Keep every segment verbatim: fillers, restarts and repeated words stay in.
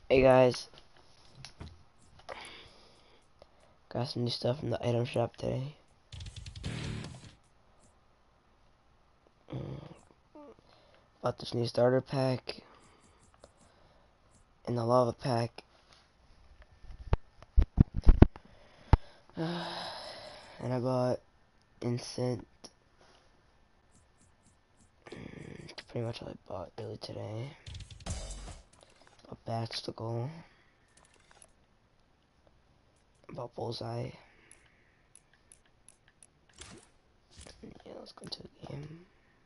Hey guys, got some new stuff from the item shop today. Mm, Bought this new starter pack and the lava pack. And I bought Incent. Mm, That's pretty much all I bought really today. Bought Basticle. Bought Bullseye. Yeah, let's go to the game.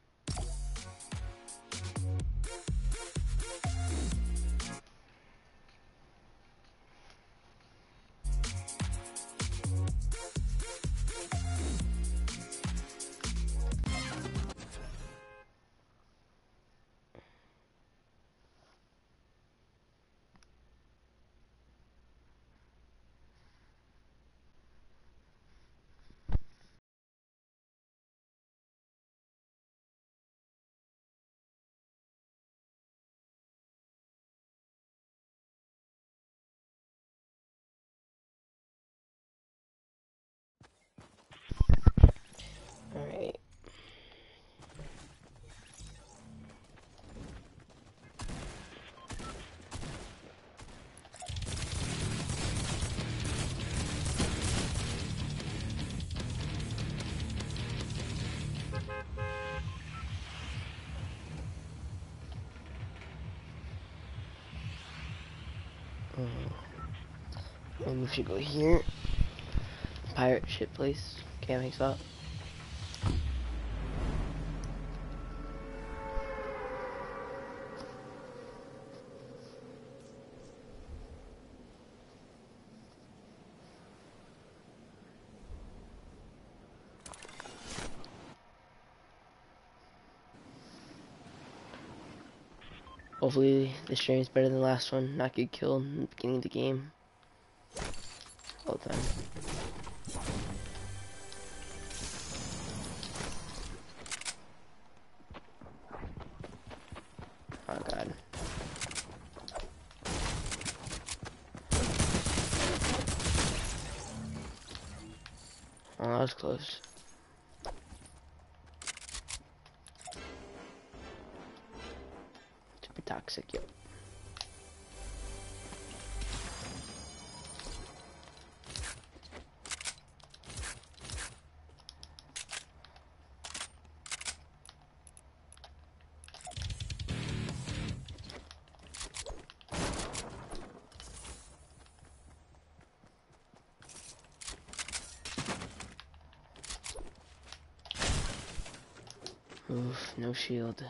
Alright. Mm. Maybe we should go here. Pirate ship place. Camping spot. Hopefully this stream is better than the last one. Not get killed in the beginning of the game. All the time. Oh god. Oh, that was close. Super toxic, yep. Oof, no shield.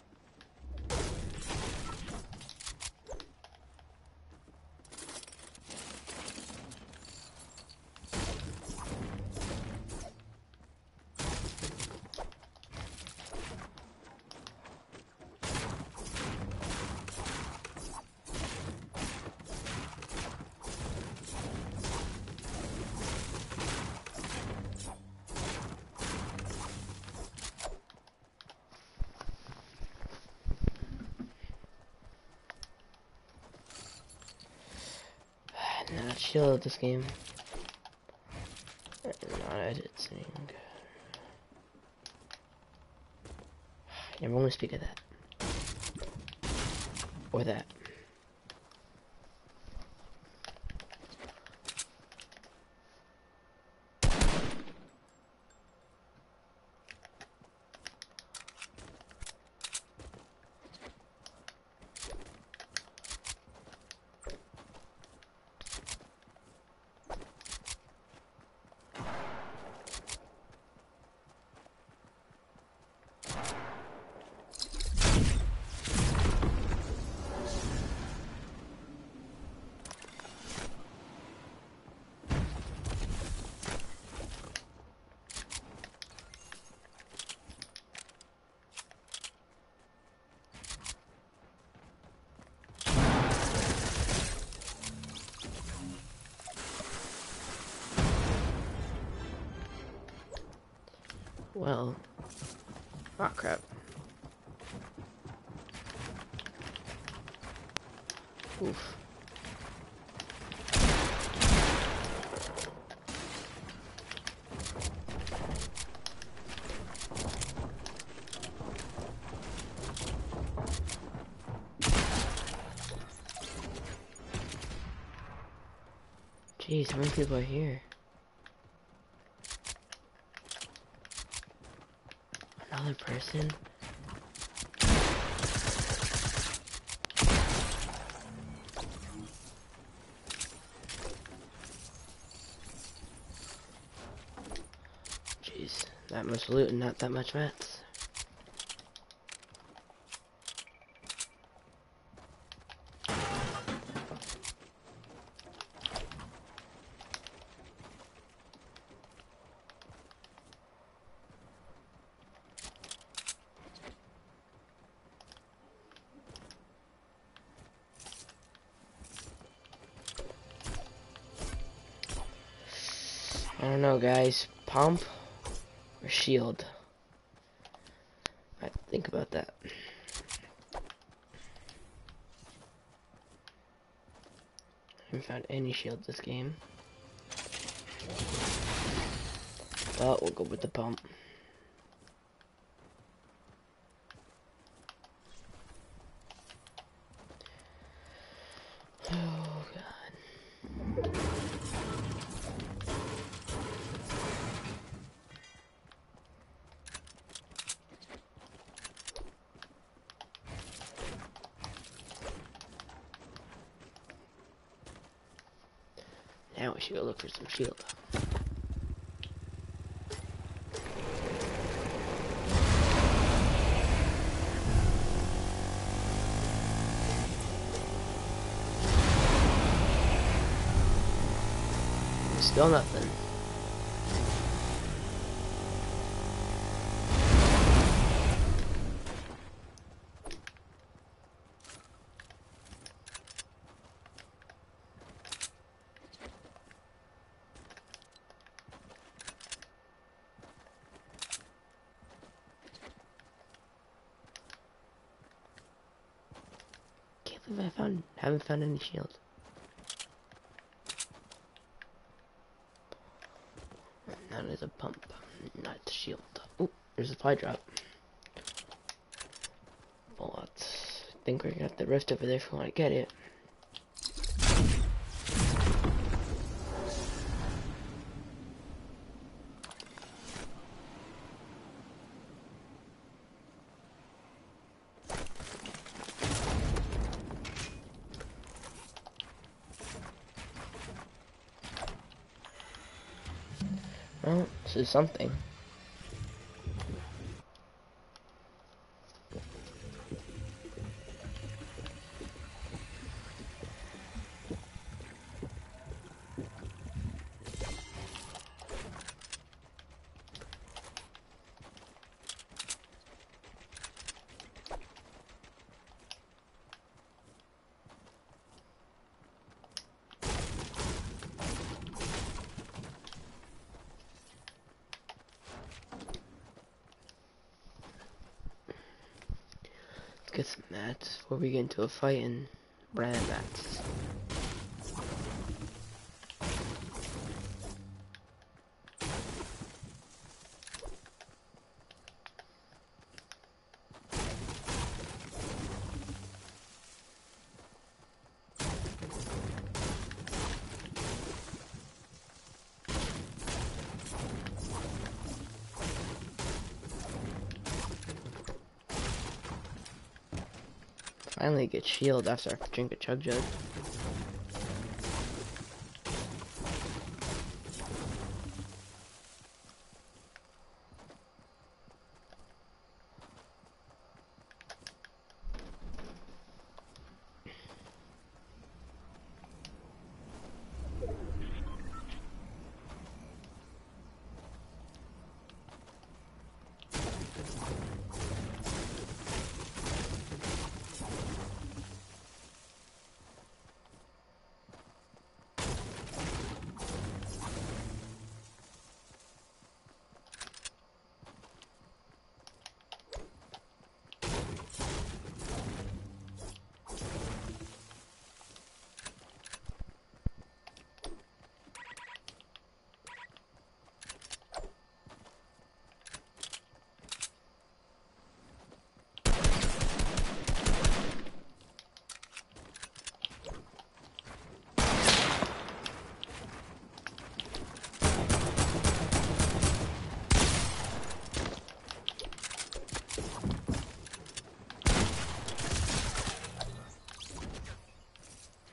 Not shield this game. Not editing. I never want to speak of that. Or that. Well, oh crap. Oof. Jeez, how many people are here? Another person? Jeez, that much loot and not that much mats. I don't know, guys. Pump or shield? I have to think about that. I haven't found any shield this game. But we'll go with the pump. Oh, God. Now we should go look for some shield. Still nothing. Can't believe I found haven't found any shield. That is a pump, not a shield. Oh, there's a supply drop. But I think we're gonna have the rift over there if we want to get it. Well, this is something. Get some mats before we get into a fight and run out of mats. Finally get shield after I drink a chug jug.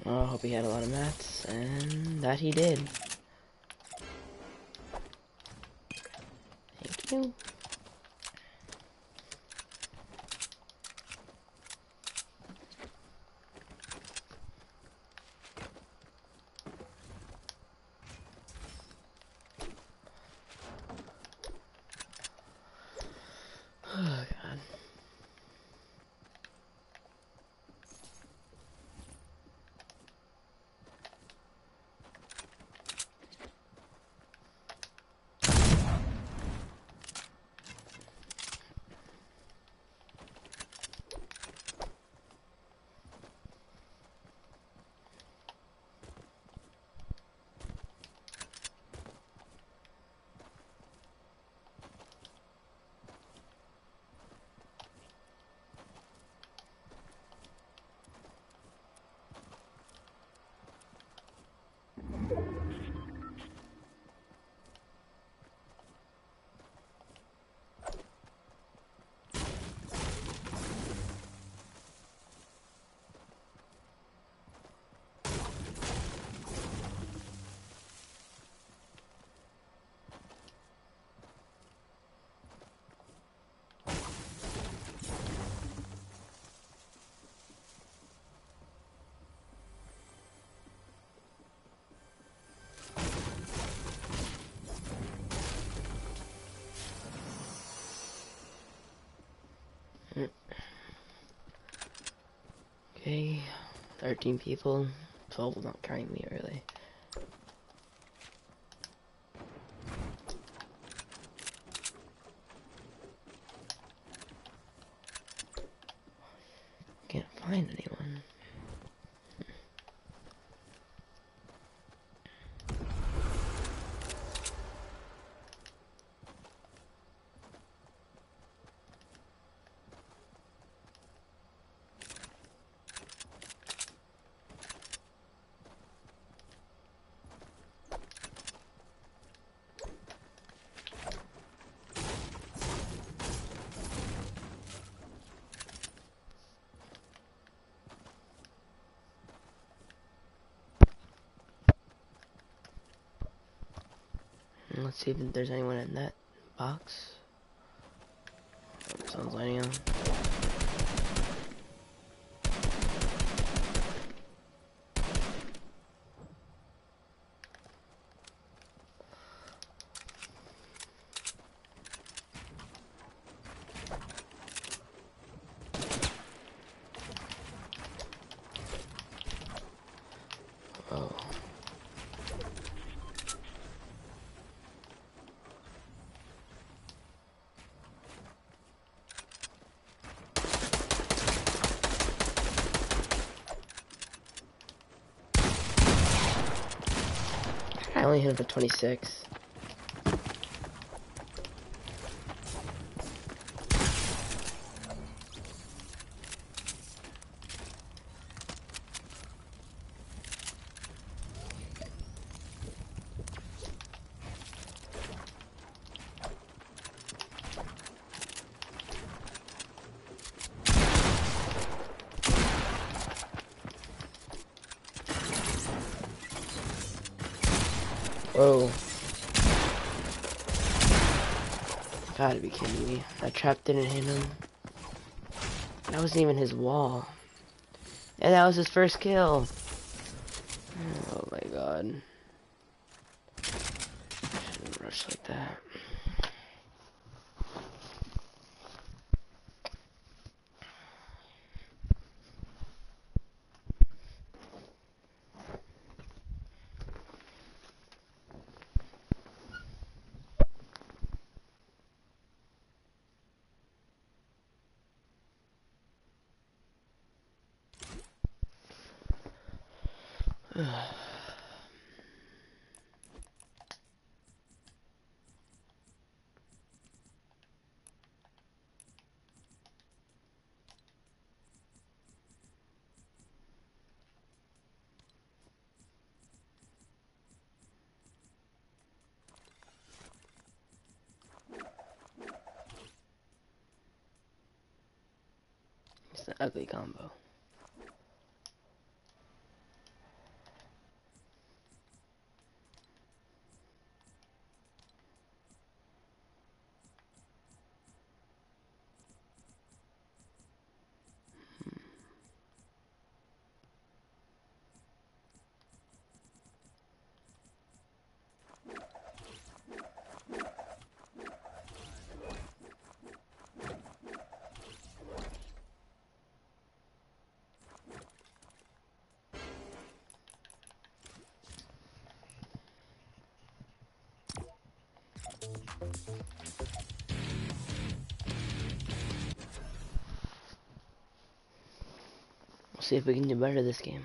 Well, I hope he had a lot of mats, and that he did. Thank you. Oh, God. Okay, thirteen people, twelve not counting me really. Can't find anyone. Let's see if there's anyone in that box. Oh, someone's lighting on. Oh. I only hit him for twenty-six. Whoa. Gotta be kidding me. That trap didn't hit him. That wasn't even his wall. And that was his first kill. Oh my god. Shouldn't rush like that. It's an ugly combo. We'll see if we can do better this game.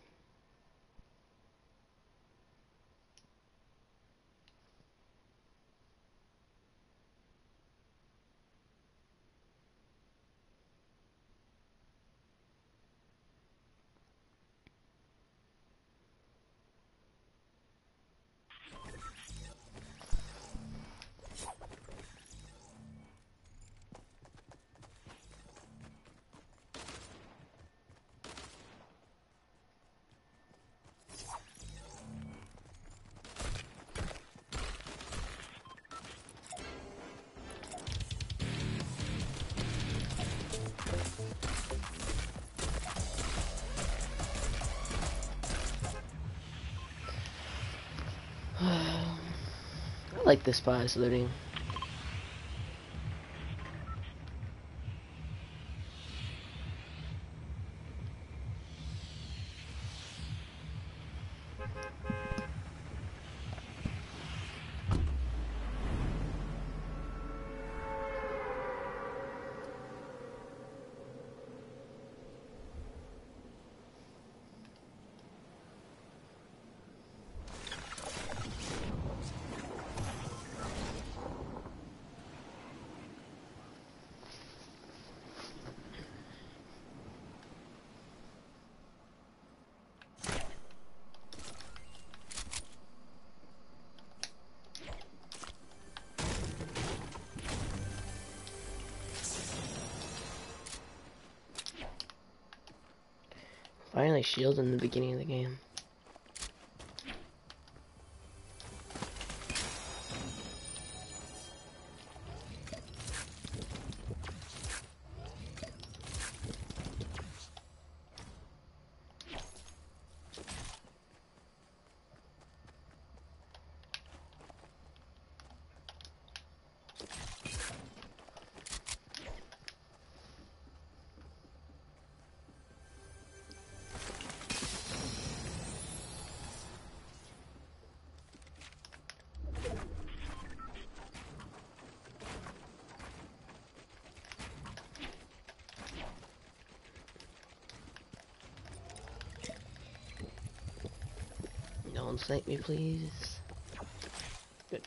I like the spies looting. Finally shield in the beginning of the game. Don't snipe me, please. Good.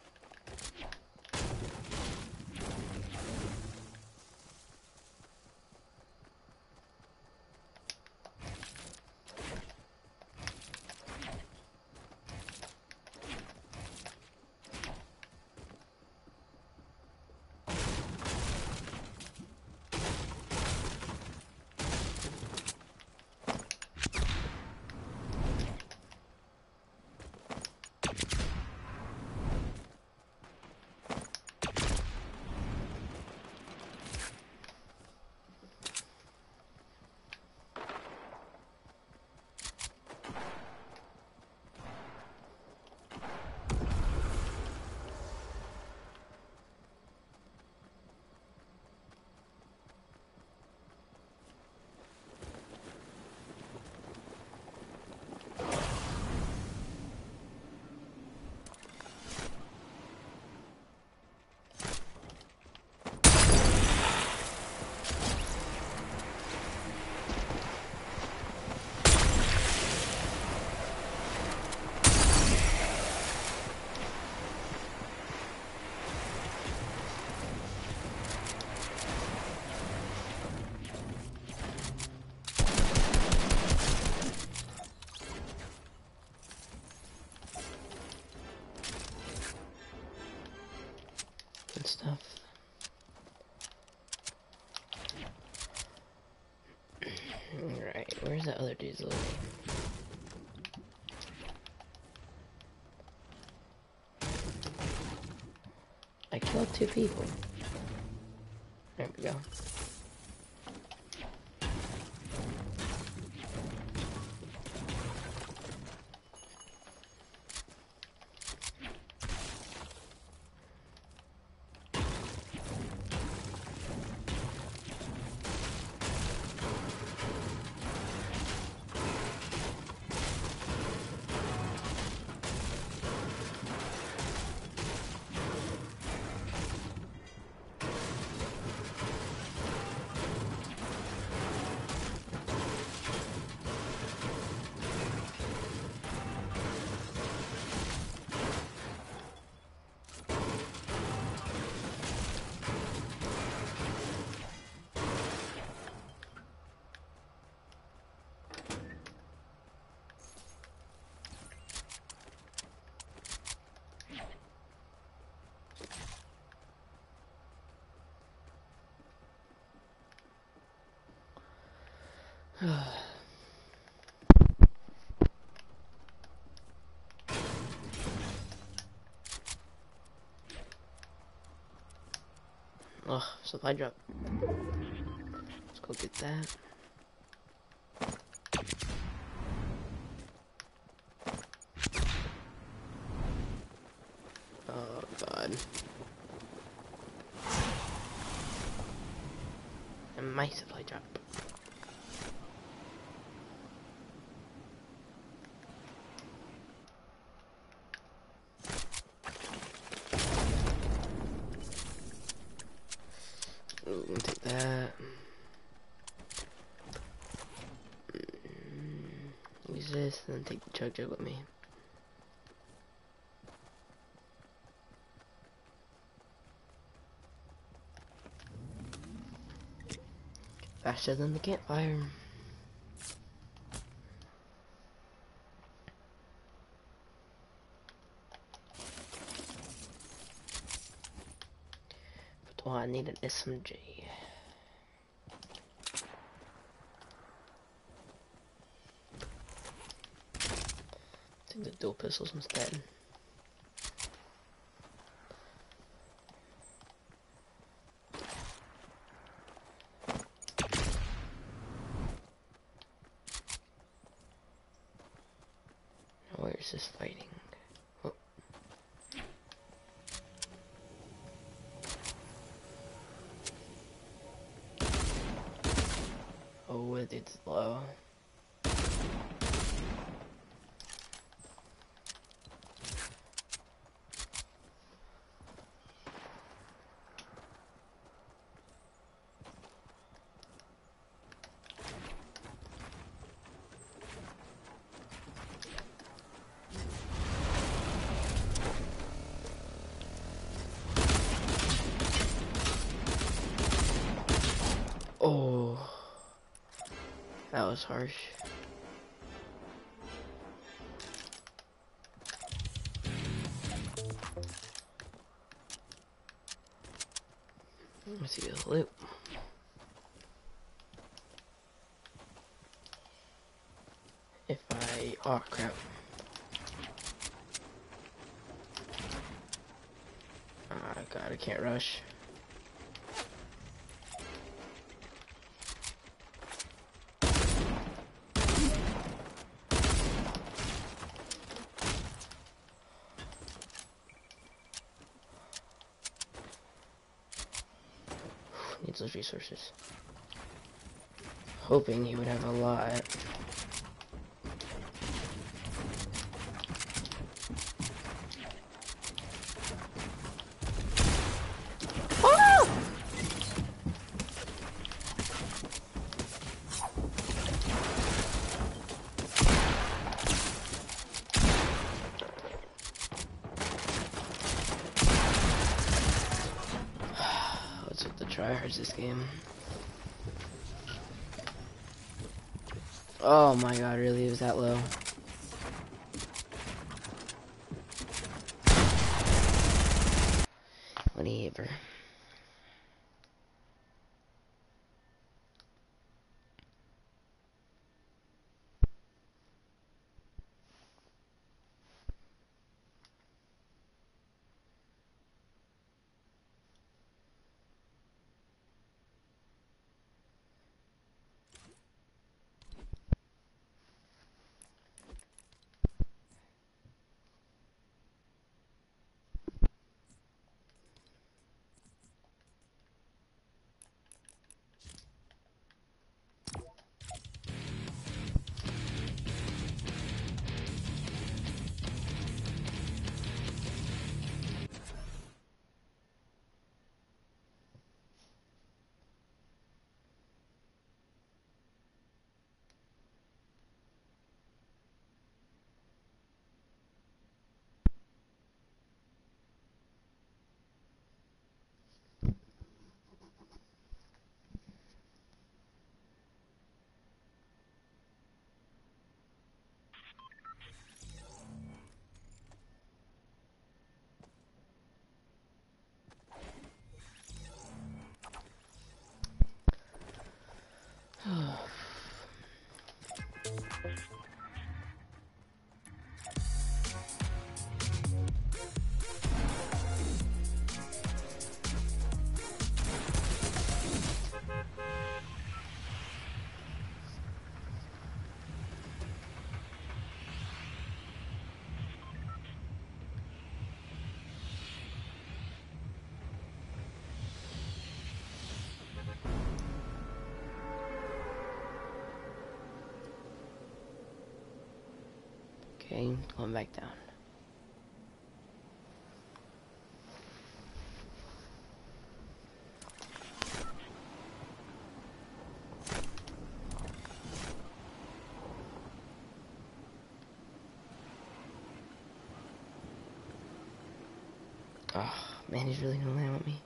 Good stuff. Alright, where's that other dude's living? I killed two people. There we go. Ugh, supply drop. Let's go get that. Oh god. And my supply drop. Ooh, I'm gonna take that. Mm, use this, and then take the chug jug with me. Faster than the campfire. But oh, I need an S M G. Take the dual pistols instead. Where is this fighting? Oh. Oh, it's low. Oh, that was harsh. Let's see the loot. If I, oh crap. Oh god, I can't rush. Needs those resources. Hoping he would have a lot. What's with the tryhards this game? Oh my god, really? It was that low? Whatever. Okay, going back down. Oh, man, he's really gonna land with me.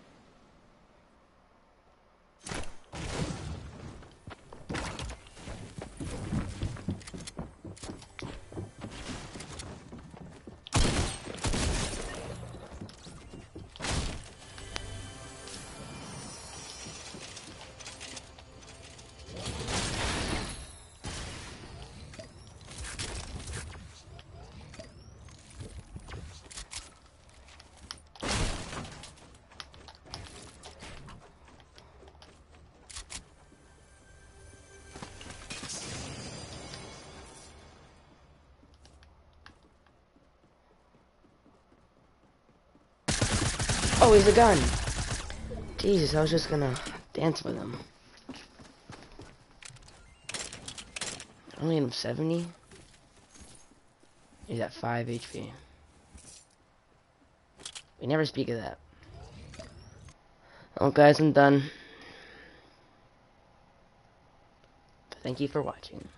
Oh, he's a gun. Jesus, I was just gonna dance with him. Only him seventy. He's at five H P. We never speak of that. Well, guys, I'm done. Thank you for watching.